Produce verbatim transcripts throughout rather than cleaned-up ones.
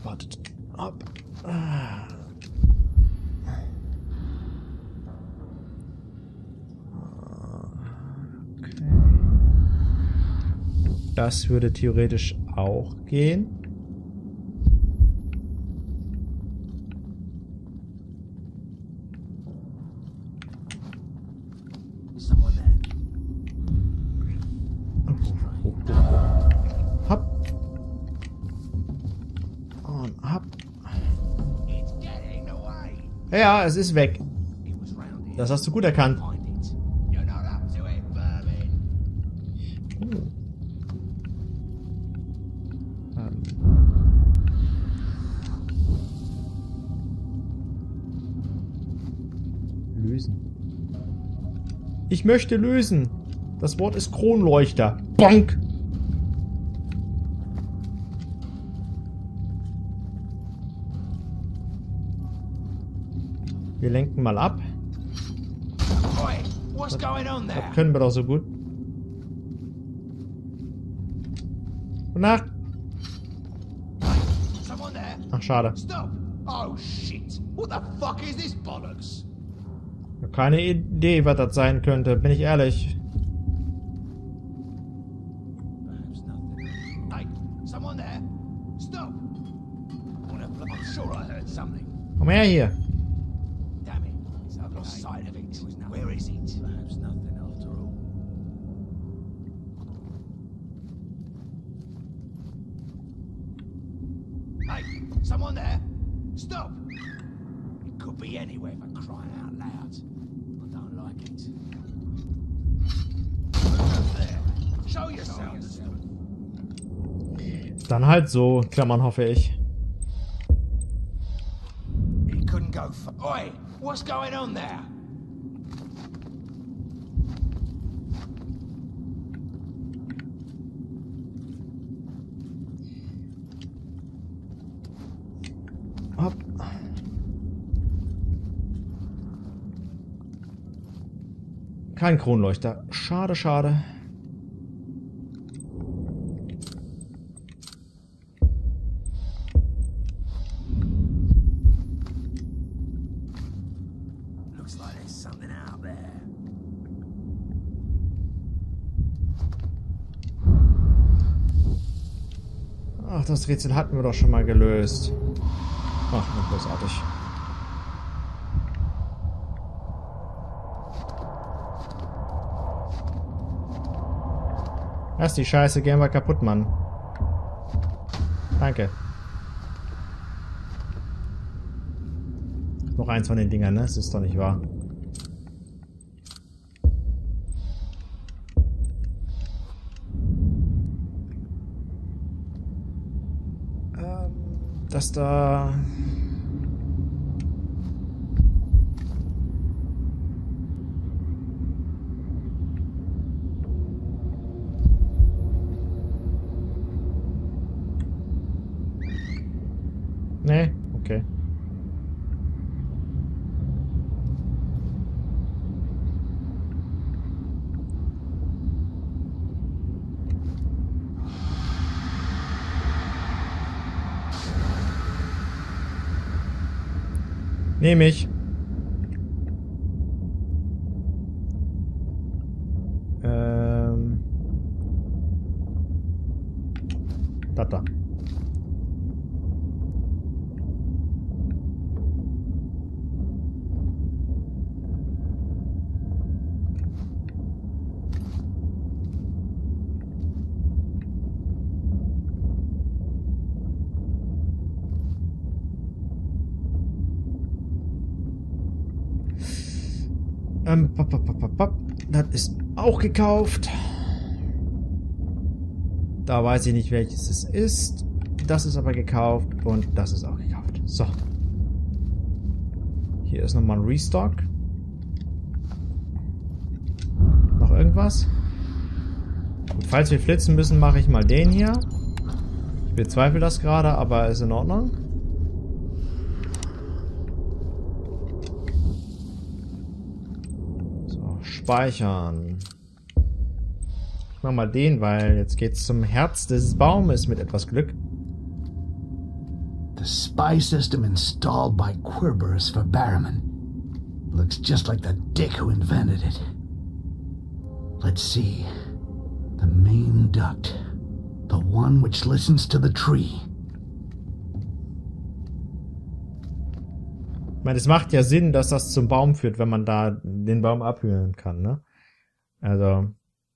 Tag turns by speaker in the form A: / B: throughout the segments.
A: Wartet. Ab. Ah. Okay. Das würde theoretisch auch gehen. Ja, es ist weg. Das hast du gut erkannt. Oh. Ähm. Lösen. Ich möchte lösen. Das Wort ist Kronleuchter. Bonk! Wir lenken mal ab. Das, das können wir doch so gut. Gute Nacht. Ach, schade. Ich habe keine Idee, was das sein könnte, bin ich ehrlich. Komm her hier.
B: Someone there? Stop! It could be anywhere for crying out loud. I don't like it. Who's there? Show yourselves.
A: Dann halt so, Klammern hoffe ich.
B: It couldn't go for. Oi! What's going on there?
A: Hopp. Kein Kronleuchter. Schade, schade.
B: Looks like there's something out there.
A: Ach, das Rätsel hatten wir doch schon mal gelöst. Ach, großartig. Lass die Scheiße, gehen wir kaputt, Mann. Danke. Noch eins von den Dingern, ne? Das ist doch nicht wahr. Ähm, das da... Nee, okay. Nehme ich. Ähm. Da, da. Ähm, pop, pop, pop, pop, pop. Das ist auch gekauft. Da weiß ich nicht, welches es ist. Das ist aber gekauft und das ist auch gekauft. So. Hier ist nochmal ein Restock. Noch irgendwas? Gut, falls wir flitzen müssen, mache ich mal den hier. Ich bezweifle das gerade, aber ist in Ordnung. Speichern. Ich mach mal den, weil jetzt geht's zum Herz des Baumes mit etwas Glück.
B: The spy system installed by Querberus for Barrowman. Looks just like the dick who invented it. Let's see. The main duct. The one which listens to the tree.
A: Ich meine, es macht ja Sinn, dass das zum Baum führt, wenn man da den Baum abhören kann, ne? Also.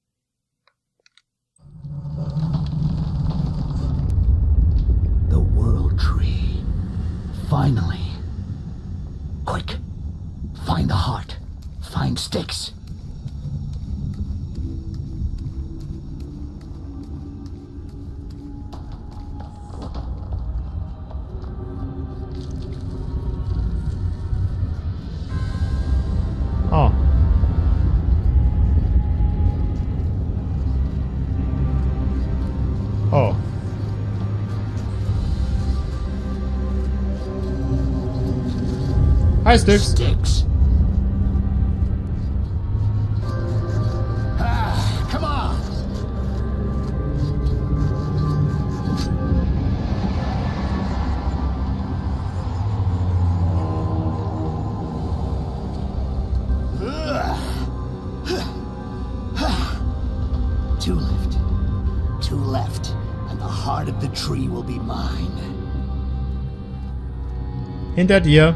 B: The World Tree. Finally. Quick. Find the heart. Find Styx.
A: Oh. Oh. Hi, Styx.
B: Styx. Ah, come on. Two left. Two left, and the heart of the tree will be mine.
A: Hinter dir.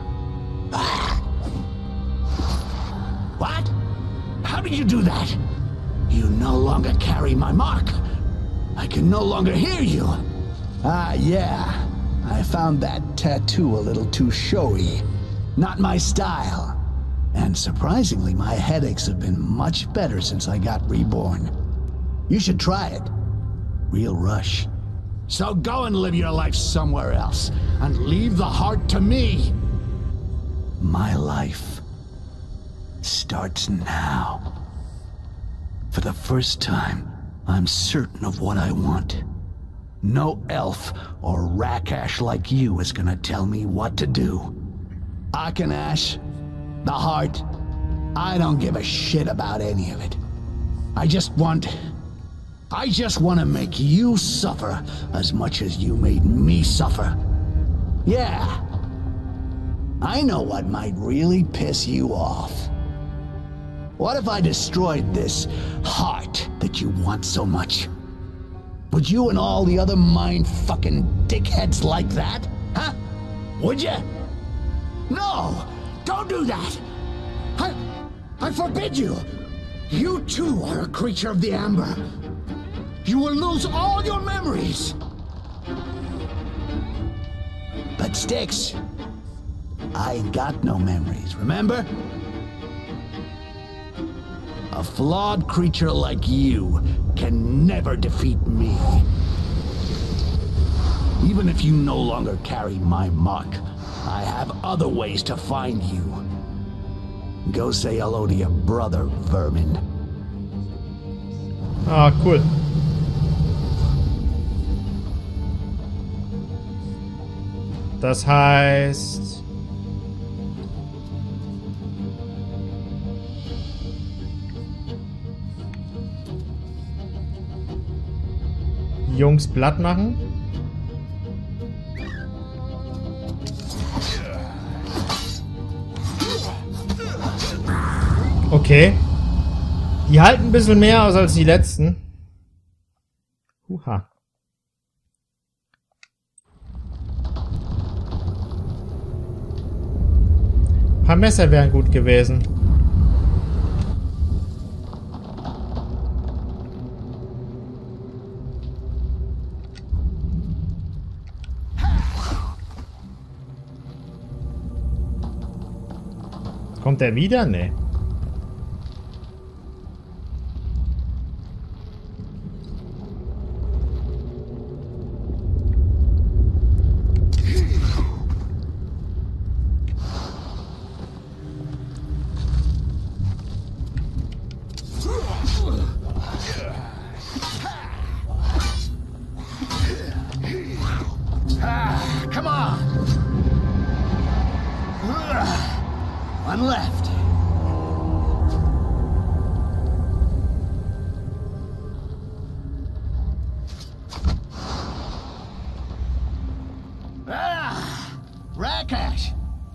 B: What? How did you do that? You no longer carry my mark. I can no longer hear you. Ah, yeah. I found that tattoo a little too showy. Not my style. And surprisingly, my headaches have been much better since I got reborn. You should try it. Real rush. So go and live your life somewhere else, and leave the heart to me. My life starts now. For the first time, I'm certain of what I want. No elf or Rakash like you is gonna tell me what to do. Akanash, the heart, I don't give a shit about any of it. I just want... I just want to make you suffer as much as you made me suffer. Yeah. I know what might really piss you off. What if I destroyed this heart that you want so much? Would you and all the other mind-fucking dickheads like that? Huh? Would you? No! Don't do that! I... I forbid you! You too are a creature of the Amber. You will lose all your memories! But Styx, I ain't got no memories, remember? A flawed creature like you can never defeat me. Even if you no longer carry my mark, I have other ways to find you. Go say hello to your brother, vermin.
A: Ah, cool. Das heißt... Jungs platt machen. Okay. Die halten ein bisschen mehr aus als die letzten. Huha. Ein paar Messer wären gut gewesen. Kommt er wieder? Nee.
B: Come on! One left.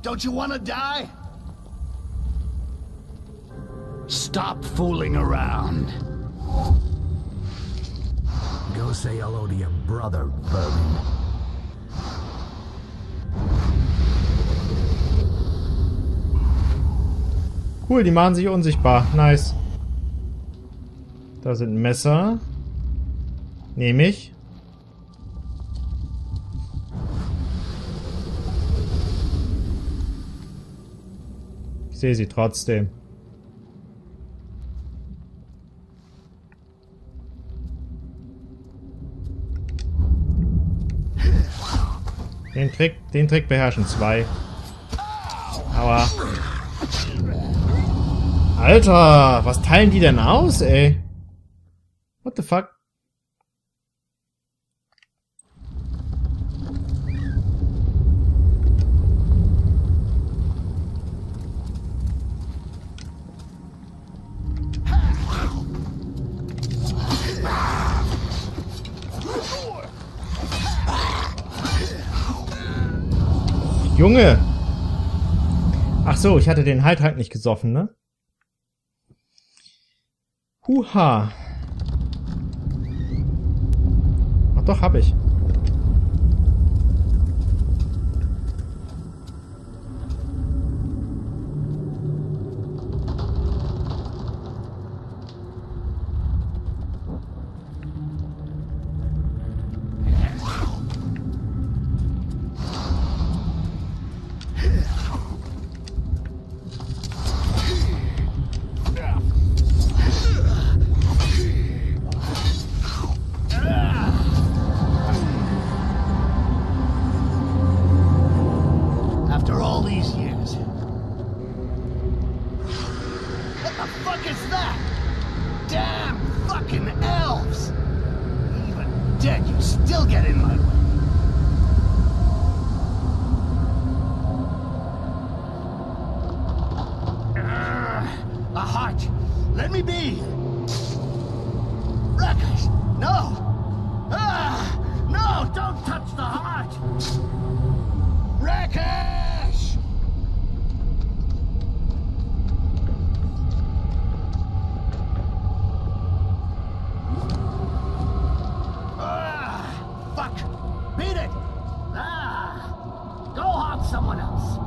B: Don't you want to die? Stop fooling around. Go say hello to your brother, vermin.
A: Cool, die machen sich unsichtbar. Nice. Da sind Messer. Nehme ich. Ich sehe sie trotzdem. Den Trick, den Trick beherrschen zwei. Aua. Alter, was teilen die denn aus, ey? What the fuck? Junge! Ach so, ich hatte den Halt halt nicht gesoffen, ne? Huha. Ach doch, hab ich.
B: Let me be! Rakesh, no! Ah, no, don't touch the heart! Rakesh! Ah, fuck! Beat it! Ah, go haunt someone else!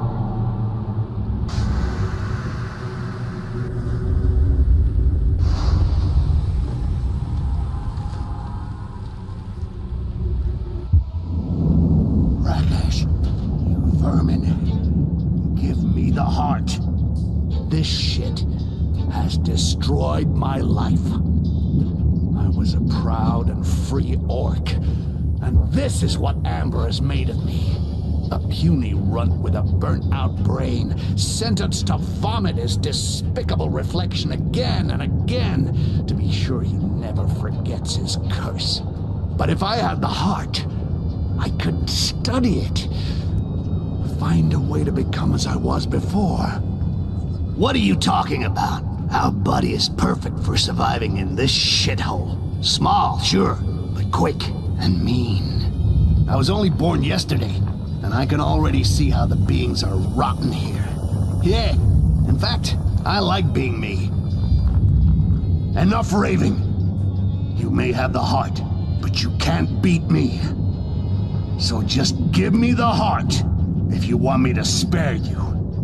B: This shit has destroyed my life. I was a proud and free orc, and this is what Amber has made of me. A puny runt with a burnt-out brain, sentenced to vomit his despicable reflection again and again, to be sure he never forgets his curse. But if I had the heart, I could study it. Find a way to become as I was before. What are you talking about? Our buddy is perfect for surviving in this shithole. Small, sure, but quick and mean. I was only born yesterday, and I can already see how the beings are rotten here. Yeah, in fact, I like being me. Enough raving. You may have the heart, but you can't beat me. So just give me the heart, if you want me to spare you.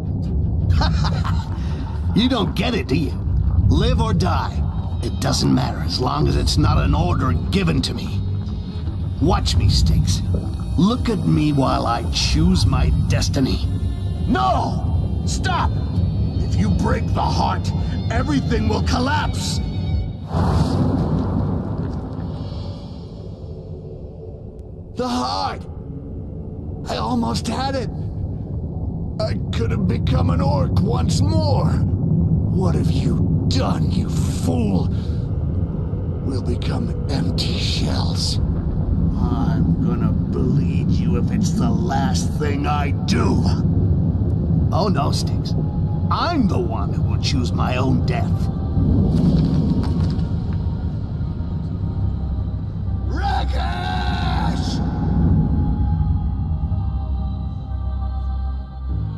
B: You don't get it, do you? Live or die. It doesn't matter as long as it's not an order given to me. Watch me, Styx. Look at me while I choose my destiny. No! Stop! If you break the heart, everything will collapse! The heart! I almost had it! I could have become an orc once more! What have you done, you fool? We'll become empty shells. I'm gonna bleed you if it's the last thing I do. Oh no, Styx. I'm the one who will choose my own death. Rakesh!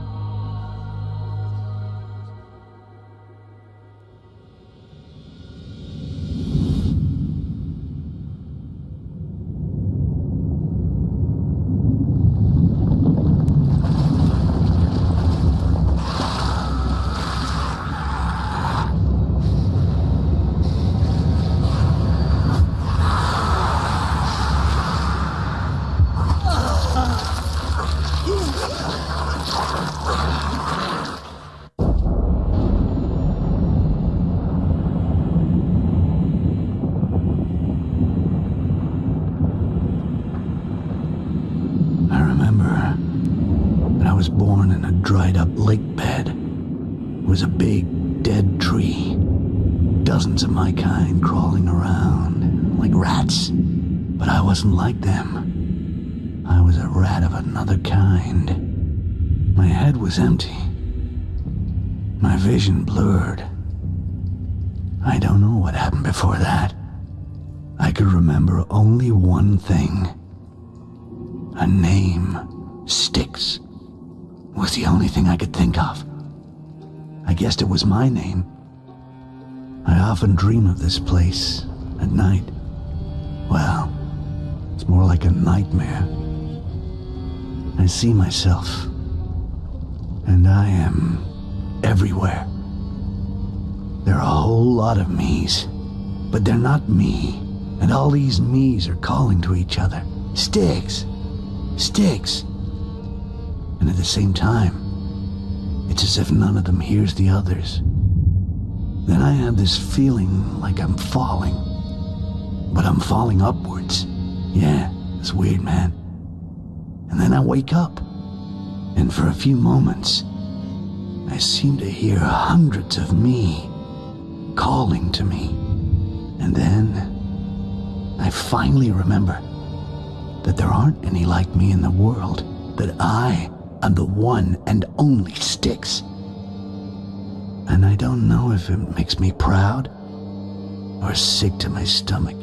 B: was born in a dried-up lake bed. It was a big, dead tree. Dozens of my kind crawling around, like rats. But I wasn't like them. I was a rat of another kind. My head was empty. My vision blurred. I don't know what happened before that. I could remember only one thing. A name, Styx, was the only thing I could think of. I guessed it was my name. I often dream of this place at night. Well, it's more like a nightmare. I see myself, and I am everywhere. There are a whole lot of me's, but they're not me, and all these me's are calling to each other. Styx! Styx! And at the same time, it's as if none of them hears the others. Then I have this feeling like I'm falling, but I'm falling upwards. Yeah, it's weird, man. And then I wake up, and for a few moments, I seem to hear hundreds of me calling to me. And then I finally remember that there aren't any like me in the world, that I am the one and only Styx. And I don't know if it makes me proud or sick to my stomach.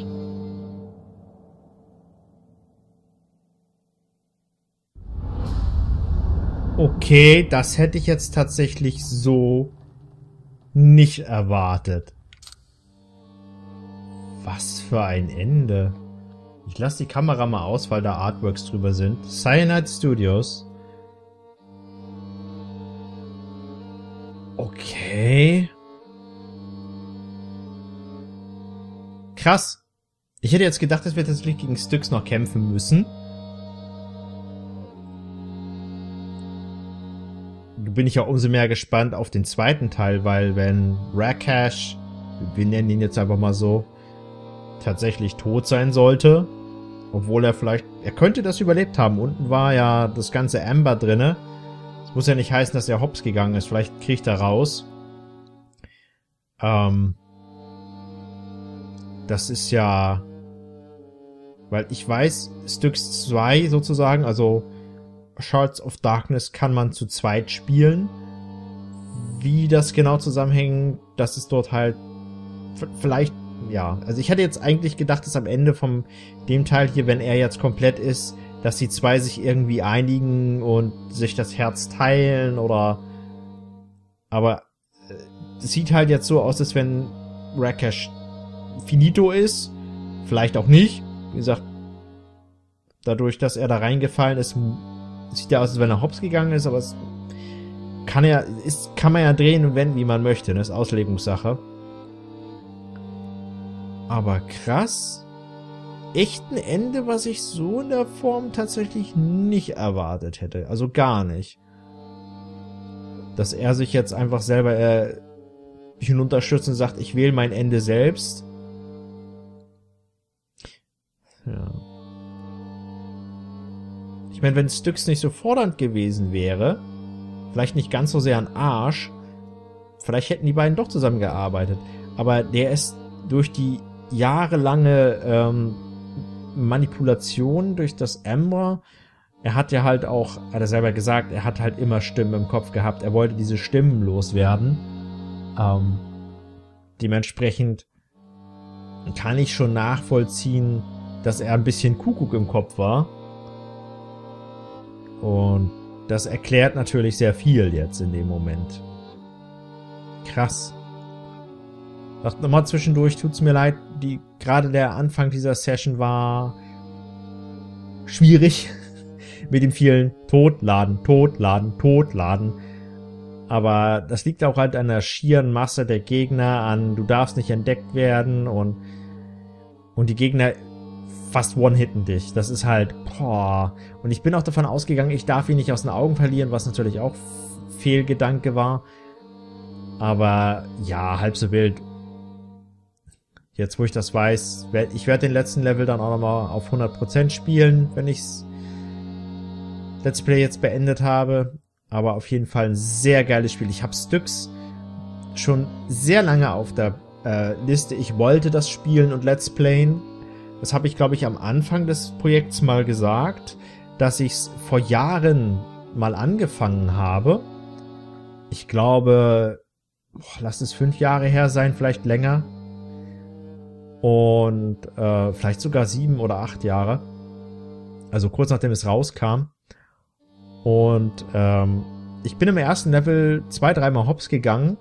A: Okay, das hätte ich jetzt tatsächlich so nicht erwartet. Was für ein Ende. Ich lasse die Kamera mal aus, weil da Artworks drüber sind. Cyanide Studios. Okay. Krass. Ich hätte jetzt gedacht, dass wir tatsächlich gegen Styx noch kämpfen müssen. Bin ich ja umso mehr gespannt auf den zweiten Teil, weil wenn Rakesh, wir nennen ihn jetzt einfach mal so, tatsächlich tot sein sollte, obwohl er vielleicht, er könnte das überlebt haben. Unten war ja das ganze Amber drinne. Das muss ja nicht heißen, dass er hops gegangen ist. Vielleicht kriegt er raus. Ähm, das ist ja, weil ich weiß, Styx zwei sozusagen, also Shards of Darkness kann man zu zweit spielen. Wie das genau zusammenhängt, das ist dort halt vielleicht, ja. Also ich hätte jetzt eigentlich gedacht, dass am Ende von dem Teil hier, wenn er jetzt komplett ist, dass die zwei sich irgendwie einigen und sich das Herz teilen oder, aber es sieht halt jetzt so aus, als wenn Rakesh finito ist. Vielleicht auch nicht. Wie gesagt, dadurch, dass er da reingefallen ist, sieht ja aus, als wenn er hops gegangen ist, aber es kann ja, ist, kann man ja drehen und wenden, wie man möchte. Das ist Auslegungssache. Aber krass. Echt ein Ende, was ich so in der Form tatsächlich nicht erwartet hätte. Also gar nicht. Dass er sich jetzt einfach selber äh, hinunterstürzt und sagt, ich wähle mein Ende selbst. Ja. Ich meine, wenn Styx nicht so fordernd gewesen wäre, vielleicht nicht ganz so sehr an Arsch, vielleicht hätten die beiden doch zusammengearbeitet. Aber der ist durch die jahrelange ähm, Manipulation durch das Amber, er hat ja halt auch, hat er selber gesagt, er hat halt immer Stimmen im Kopf gehabt. Er wollte diese Stimmen loswerden. Ähm, dementsprechend kann ich schon nachvollziehen, dass er ein bisschen Kuckuck im Kopf war. Und das erklärt natürlich sehr viel jetzt in dem Moment. Krass. Ach, nochmal zwischendurch, tut's mir leid, die, gerade der Anfang dieser Session war schwierig. Mit dem vielen Totladen, Totladen, Totladen. Aber das liegt auch halt an der schieren Masse der Gegner, an du darfst nicht entdeckt werden und, und die Gegner fast one-hitten dich. Das ist halt, boah. Und ich bin auch davon ausgegangen, ich darf ihn nicht aus den Augen verlieren, was natürlich auch Fehlgedanke war. Aber ja, halb so wild. Jetzt, wo ich das weiß, werd, ich werde den letzten Level dann auch nochmal auf hundert Prozent spielen, wenn ich's Let's Play jetzt beendet habe. aber auf jeden Fall ein sehr geiles Spiel. Ich habe Styx schon sehr lange auf der äh, Liste. Ich wollte das spielen und Let's Playen. Das habe ich, glaube ich, am Anfang des Projekts mal gesagt, dass ich es vor Jahren mal angefangen habe. Ich glaube, boah, lass es fünf Jahre her sein, vielleicht länger. Und äh, vielleicht sogar sieben oder acht Jahre. Also kurz nachdem es rauskam. Und ähm, ich bin im ersten Level zwei, dreimal hops gegangen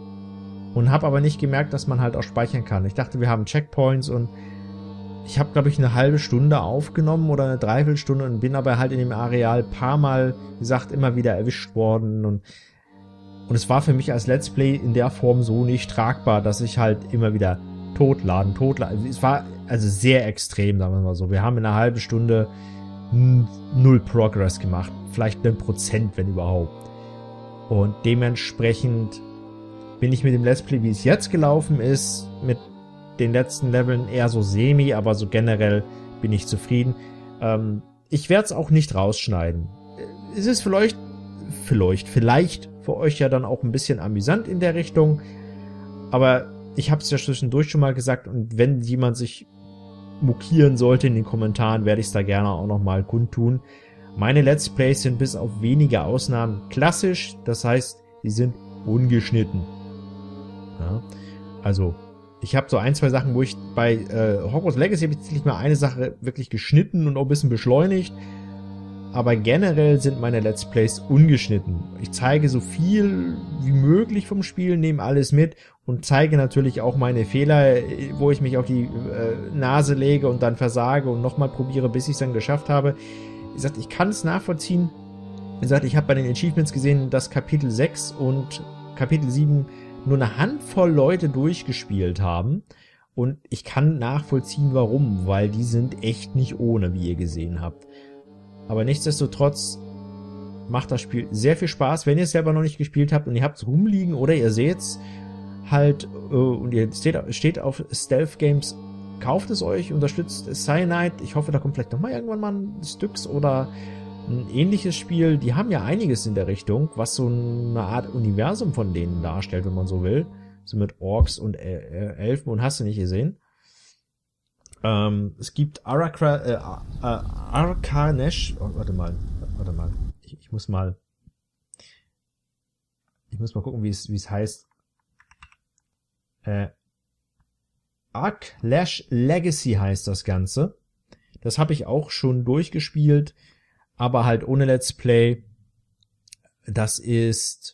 A: und habe aber nicht gemerkt, dass man halt auch speichern kann. Ich dachte, wir haben Checkpoints und ich habe, glaube ich, eine halbe Stunde aufgenommen oder eine Dreiviertelstunde und bin aber halt in dem Areal paar Mal, wie gesagt, immer wieder erwischt worden. Und, und es war für mich als Let's Play in der Form so nicht tragbar, dass ich halt immer wieder totladen, totladen. Es war also sehr extrem, sagen wir mal so. Wir haben in einer halben Stunde null Progress gemacht. Vielleicht ein Prozent, wenn überhaupt. Und dementsprechend bin ich mit dem Let's Play, wie es jetzt gelaufen ist, mit den letzten Leveln eher so semi, aber so generell bin ich zufrieden. Ähm, ich werde es auch nicht rausschneiden. Es ist vielleicht, vielleicht, vielleicht für euch ja dann auch ein bisschen amüsant in der Richtung, aber ich habe es ja zwischendurch schon mal gesagt und wenn jemand sich mokieren sollte in den Kommentaren, werde ich es da gerne auch nochmal kundtun. Meine Let's Plays sind bis auf wenige Ausnahmen klassisch, das heißt, sie sind ungeschnitten. Ja, also, ich habe so ein, zwei Sachen, wo ich bei äh, Hogwarts Legacy habe ich tatsächlich mal eine Sache wirklich geschnitten und auch ein bisschen beschleunigt. Aber generell sind meine Let's Plays ungeschnitten. Ich zeige so viel wie möglich vom Spiel, nehme alles mit und zeige natürlich auch meine Fehler, wo ich mich auf die äh, Nase lege und dann versage und nochmal probiere, bis ich es dann geschafft habe. Wie gesagt, ich kann es nachvollziehen. Wie gesagt, ich habe bei den Achievements gesehen, dass Kapitel sechs und Kapitel sieben nur eine Handvoll Leute durchgespielt haben. Und ich kann nachvollziehen, warum, weil die sind echt nicht ohne, wie ihr gesehen habt. Aber nichtsdestotrotz macht das Spiel sehr viel Spaß. Wenn ihr es selber noch nicht gespielt habt und ihr habt es rumliegen oder ihr seht es halt äh, und ihr steht, steht auf Stealth Games, kauft es euch, unterstützt Cyanide. Ich hoffe, da kommt vielleicht nochmal irgendwann mal ein Styx oder ein ähnliches Spiel. Die haben ja einiges in der Richtung, was so eine Art Universum von denen darstellt, wenn man so will. So mit Orks und äh, Elfen und hast du nicht gesehen. Ähm, es gibt Arakra, äh, äh, Arkanesh, oh, warte mal, warte mal, ich, ich muss mal, ich muss mal gucken, wie es, wie es heißt. Äh, Arklash Legacy heißt das Ganze. Das habe ich auch schon durchgespielt, aber halt ohne Let's Play. Das ist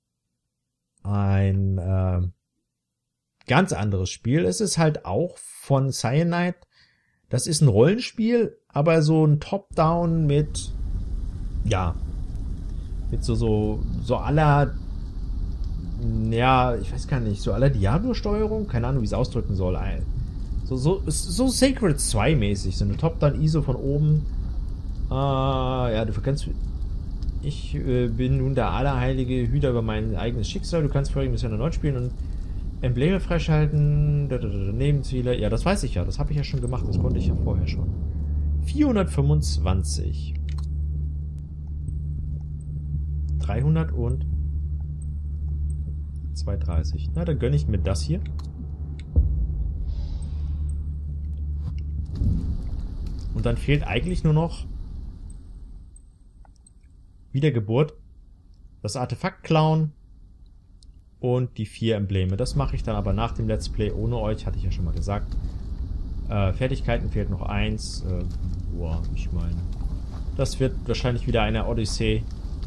A: ein äh, ganz anderes Spiel. Es ist halt auch von Cyanide. Das ist ein Rollenspiel, aber so ein Top-Down mit, ja, mit so, so, so aller, ja, ich weiß gar nicht, so aller Diablo-Steuerung? Keine Ahnung, wie ich es ausdrücken soll. So, so, so Sacred zwei mäßig, so eine Top-Down-I S O von oben. Äh, ja, du kannst, ich äh, bin nun der allerheilige Hüter über mein eigenes Schicksal. Du kannst vorher Mission erneut spielen und Embleme freischalten, Nebenziele. Ja, das weiß ich ja. Das habe ich ja schon gemacht. Das konnte ich ja vorher schon. vierhundertfünfundzwanzig. dreihundert und zweihundertdreißig. Na, dann gönne ich mir das hier. Und dann fehlt eigentlich nur noch Wiedergeburt, das Artefakt klauen und die vier Embleme. Das mache ich dann aber nach dem Let's Play ohne euch, hatte ich ja schon mal gesagt. Äh, Fertigkeiten fehlt noch eins. Äh, boah, ich meine, das wird wahrscheinlich wieder eine Odyssee.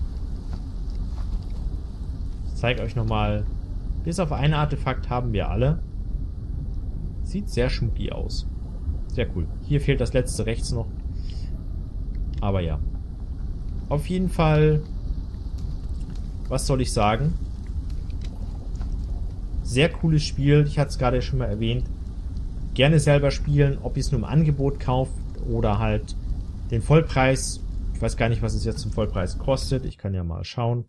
A: Ich zeige euch nochmal. Bis auf ein Artefakt haben wir alle. Sieht sehr schmucki aus. Sehr cool. Hier fehlt das letzte rechts noch. Aber ja. Auf jeden Fall, was soll ich sagen? Sehr cooles Spiel. Ich hatte es gerade schon mal erwähnt. Gerne selber spielen, ob ihr es nur im Angebot kauft oder halt den Vollpreis. Ich weiß gar nicht, was es jetzt zum Vollpreis kostet. Ich kann ja mal schauen.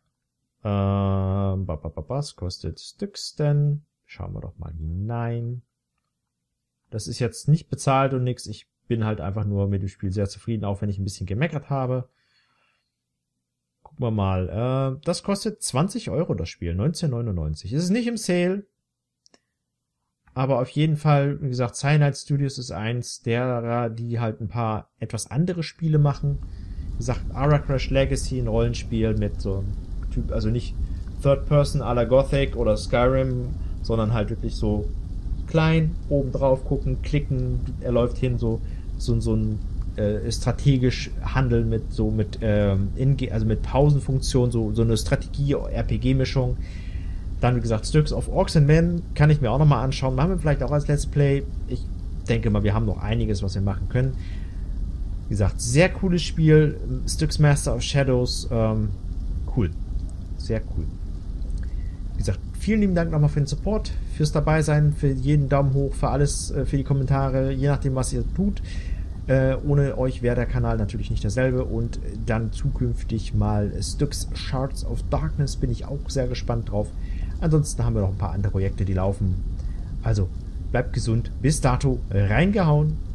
A: Ähm, was kostet Styx denn? Schauen wir doch mal hinein. Das ist jetzt nicht bezahlt und nix. Ich bin halt einfach nur mit dem Spiel sehr zufrieden, auch wenn ich ein bisschen gemeckert habe. Gucken wir mal. Äh, das kostet zwanzig Euro, das Spiel. neunzehn neunundneunzig. Es ist nicht im Sale. Aber auf jeden Fall, wie gesagt, Cyanide Studios ist eins derer, die halt ein paar etwas andere Spiele machen. Wie gesagt, Ara Crash Legacy, ein Rollenspiel mit so einem Typ, also nicht Third Person à la Gothic oder Skyrim, sondern halt wirklich so klein, oben drauf gucken, klicken, er läuft hin, so, so, so ein äh, strategisch handeln mit so mit ähm, in, also mit Pausenfunktion, so, so eine Strategie-R P G-Mischung. Dann, wie gesagt, Styx of Orcs and Men kann ich mir auch nochmal anschauen. Machen wir vielleicht auch als Let's Play. Ich denke mal, wir haben noch einiges, was wir machen können. Wie gesagt, sehr cooles Spiel. Styx Master of Shadows. Ähm, cool. Sehr cool. Wie gesagt, vielen lieben Dank nochmal für den Support, fürs Dabeisein, für jeden Daumen hoch, für alles, für die Kommentare, je nachdem, was ihr tut. Äh, ohne euch wäre der Kanal natürlich nicht derselbe. Und dann zukünftig mal Styx Shards of Darkness. Bin ich auch sehr gespannt drauf. Ansonsten haben wir noch ein paar andere Projekte, die laufen. Also, bleibt gesund. Bis dato, reingehauen.